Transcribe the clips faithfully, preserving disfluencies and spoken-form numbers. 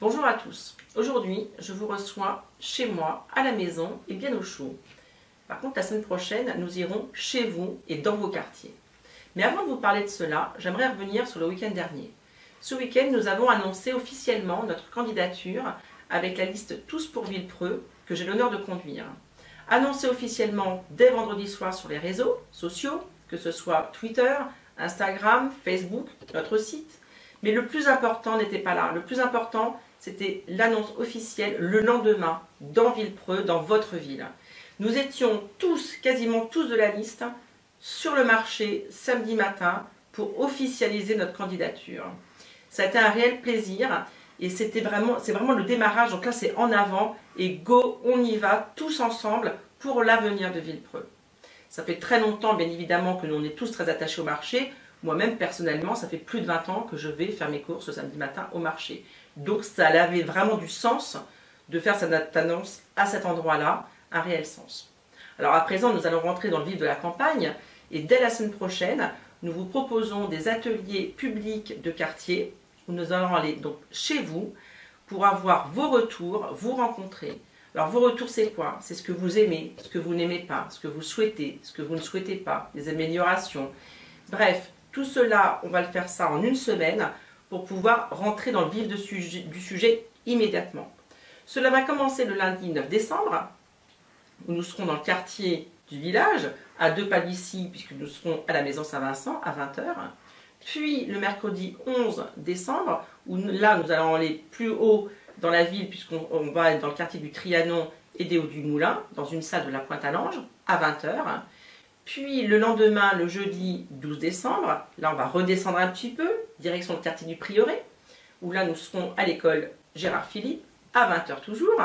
Bonjour à tous. Aujourd'hui, je vous reçois chez moi, à la maison et bien au chaud. Par contre, la semaine prochaine, nous irons chez vous et dans vos quartiers. Mais avant de vous parler de cela, j'aimerais revenir sur le week-end dernier. Ce week-end, nous avons annoncé officiellement notre candidature avec la liste Tous pour Villepreux, que j'ai l'honneur de conduire. Annoncé officiellement dès vendredi soir sur les réseaux sociaux, que ce soit Twitter, Instagram, Facebook, notre site. Mais le plus important n'était pas là. Le plus important, c'était l'annonce officielle le lendemain, dans Villepreux, dans votre ville. Nous étions tous, quasiment tous de la liste, sur le marché samedi matin pour officialiser notre candidature. Ça a été un réel plaisir et c'était vraiment, c'est vraiment le démarrage. Donc là, c'est en avant et go, on y va tous ensemble pour l'avenir de Villepreux. Ça fait très longtemps, bien évidemment, que nous on est tous très attachés au marché. Moi-même, personnellement, ça fait plus de vingt ans que je vais faire mes courses le samedi matin au marché. Donc ça avait vraiment du sens de faire cette annonce à cet endroit-là, un réel sens. Alors à présent, nous allons rentrer dans le vif de la campagne et dès la semaine prochaine, nous vous proposons des ateliers publics de quartier où nous allons aller donc chez vous pour avoir vos retours, vous rencontrer. Alors vos retours, c'est quoi? C'est ce que vous aimez, ce que vous n'aimez pas, ce que vous souhaitez, ce que vous ne souhaitez pas, les améliorations. Bref, tout cela, on va le faire ça en une semaine pour pouvoir rentrer dans le vif de sujet, du sujet immédiatement. Cela va commencer le lundi neuf décembre, où nous serons dans le quartier du village, à deux pas d'ici, puisque nous serons à la maison Saint-Vincent à vingt heures. Puis le mercredi onze décembre, où là nous allons aller plus haut dans la ville, puisqu'on va être dans le quartier du Trianon et des Hauts du Moulin, dans une salle de la Pointe-à-l'Ange, à vingt heures. Puis le lendemain, le jeudi douze décembre, là on va redescendre un petit peu, direction le quartier du Prieuré, où là nous serons à l'école Gérard Philippe, à vingt heures toujours.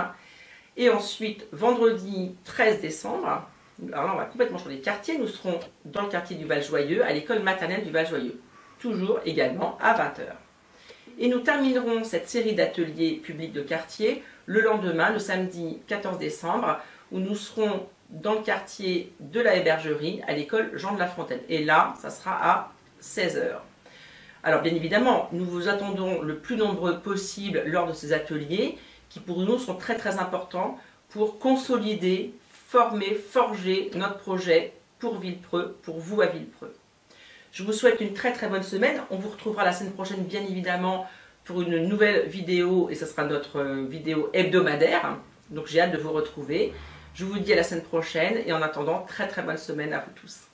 Et ensuite, vendredi treize décembre, alors là on va complètement changer de quartier, nous serons dans le quartier du Val-Joyeux, à l'école maternelle du Val-Joyeux, toujours également à vingt heures. Et nous terminerons cette série d'ateliers publics de quartier le lendemain, le samedi quatorze décembre, où nous serons dans le quartier de la Hébergerie, à l'école Jean de La Fontaine. Et là, ça sera à seize heures. Alors bien évidemment, nous vous attendons le plus nombreux possible lors de ces ateliers, qui pour nous sont très très importants pour consolider, former, forger notre projet pour Villepreux, pour vous à Villepreux. Je vous souhaite une très très bonne semaine. On vous retrouvera la semaine prochaine, bien évidemment, pour une nouvelle vidéo, et ce sera notre vidéo hebdomadaire. Donc j'ai hâte de vous retrouver. Je vous dis à la semaine prochaine, et en attendant, très très bonne semaine à vous tous.